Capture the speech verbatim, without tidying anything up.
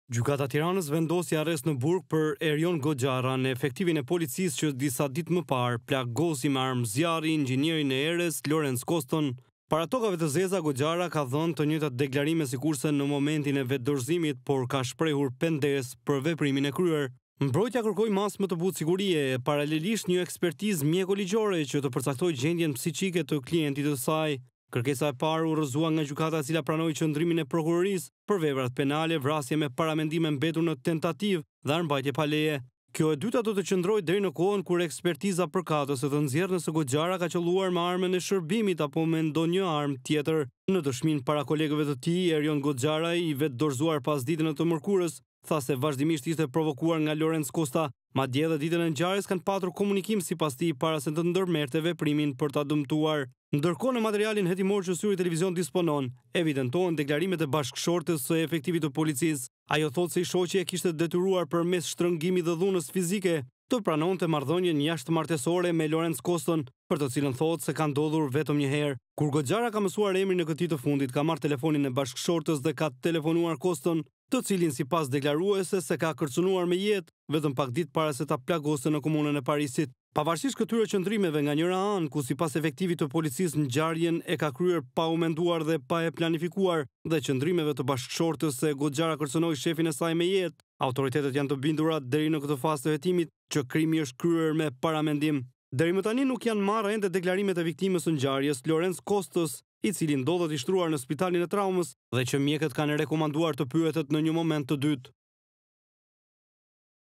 Gjykata e Tiranës vendosi arrest në burg për Erion Goxharan, efektivin e policisë që disa ditë më parë plagosi me armë zjarri inxhinierin e erës Lorenz Koston. Para tokave të zeza, Goxhara ka dhënë të njëjtat deklarime sikurse në momentin e vetdorëzimit, por ka shprehur pendes për veprimin e kryer. Mbrojtja kërkoi mas më të butë sigurie, paralelisht një ekspertizë mjekoligjore që të përcaktojë gjendjen psiqike të klientit të saj. Kërkesa e parë u rrëzua nga gjykata e cila pranoi qëndrimin e prokurorisë për veprat penale, vrasje me paramendime mbetur në tentativë dhe armbajtje pa leje. Kjo e dyta do të qëndrojë deri në kohën kur ekspertiza përkatëse të nxjerrë nëse Goxhara ka qelluar me armën e shërbimit apo me ndonjë armë tjetër. Në dëshminë para kolegëve të tij, Erion Goxhara, i vetë dorëzuar pas ditën e të mërkurës, tha se vazhdimisht ishte provokuar nga Lorenz Kosta, madje edhe ditën e ngjarjes kanë patur komunikim sipas tij para se të ndërmerrte veprimin për ta dëmtuar. Ndërkohë, në materialin hetimor që Syri Televizion disponon, evidentohen deklarimet e bashkëshortes së efektivit të policisë. Ajo thotë se i shoqi e kishte detyruar përmes shtrëngimit dhe dhunës fizike të pranonte marrëdhënien jashtëmartësore me Lorenz Koston, për të cilën thotë se ka ndodhur vetëm një herë. Kur Goxhara ka mësuar emrin e këtij të fundit, ka marrë telefonin e bashkëshortes dhe ka telefonuar Koston, të cilin sipas deklaruese se ka kërcënuar me jetë vetëm pak ditë para se ta plagoste në komunën e Parisit. Pavarësisht këtyre qëndrimeve nga njëra anë, ku sipas efektivit të policisë ngjarjen e ka kryer pa u menduar dhe pa e planifikuar, dhe qëndrimeve të bashkëshortes se Goxhara kërcënoi shefin e saj me jetë, autoritetet janë të bindura deri në këtë fazë të hetimit që krimi është kryer me paramendim. Deri më tani nuk janë marrë ende deklarimet e viktimës së ngjarjes, Lorenz Kostos, i cili ndodhet i shtruar në spitalin e traumës dhe që mjekët kanë rekomanduar të pyetet në një moment të dytë.